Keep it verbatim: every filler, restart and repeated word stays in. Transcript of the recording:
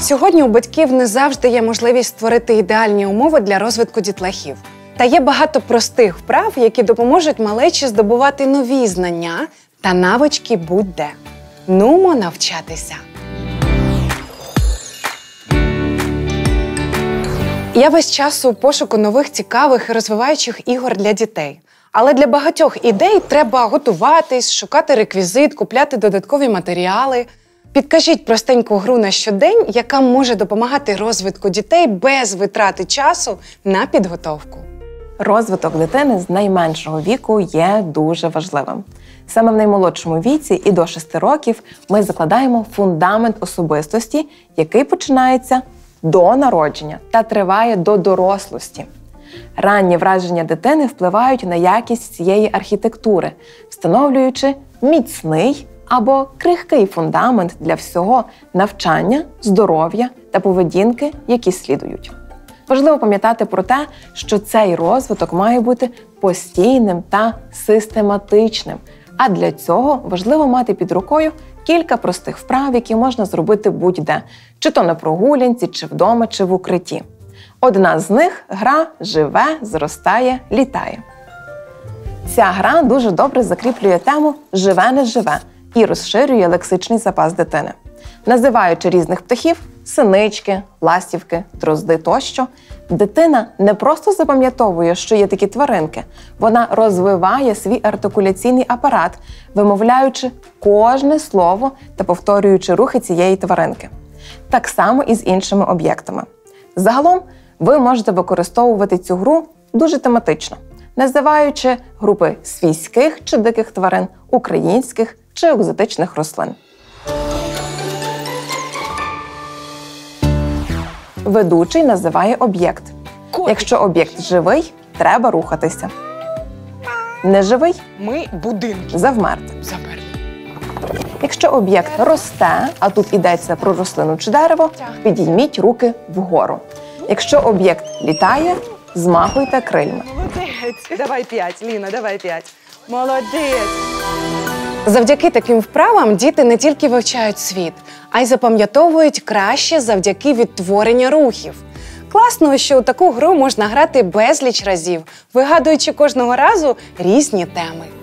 Сьогодні у батьків не завжди є можливість створити ідеальні умови для розвитку дітлахів. Та є багато простих вправ, які допоможуть малечі здобувати нові знання та навички будь-де. Нумо навчатися! Я весь час у пошуку нових цікавих і розвиваючих ігор для дітей. Але для багатьох ідей треба готуватись, шукати реквізит, купляти додаткові матеріали. Підкажіть простеньку гру на щодень, яка може допомагати розвитку дітей без витрати часу на підготовку. Розвиток дитини з найменшого віку є дуже важливим. Саме в наймолодшому віці і до шести років ми закладаємо фундамент особистості, який починається до народження та триває до дорослості. Ранні враження дитини впливають на якість цієї архітектури, встановлюючи міцний або крихкий фундамент для всього навчання, здоров'я та поведінки, які слідують. Важливо пам'ятати про те, що цей розвиток має бути постійним та систематичним, а для цього важливо мати під рукою кілька простих вправ, які можна зробити будь-де, чи то на прогулянці, чи вдома, чи в укритті. Одна з них – гра «Живе, зростає, літає». Ця гра дуже добре закріплює тему «живе, не живе» і розширює лексичний запас дитини. Називаючи різних птахів – синички, ластівки, дрозди тощо, дитина не просто запам'ятовує, що є такі тваринки, вона розвиває свій артикуляційний апарат, вимовляючи кожне слово та повторюючи рухи цієї тваринки. Так само і з іншими об'єктами. Загалом, ви можете використовувати цю гру дуже тематично, називаючи групи свійських чи диких тварин, українських чи екзотичних рослин. Ведучий називає об'єкт. Якщо об'єкт живий, треба рухатися. Неживий – Ми будинки. завмерти. Замерли. Якщо об'єкт росте, а тут йдеться про рослину чи дерево, підійміть руки вгору. Якщо об'єкт літає, змахуйте крильми. Молодець. Давай п'ять, Ліна, давай п'ять. Молодець. Завдяки таким вправам діти не тільки вивчають світ, а й запам'ятовують краще завдяки відтворенню рухів. Класно, що у таку гру можна грати безліч разів, вигадуючи кожного разу різні теми.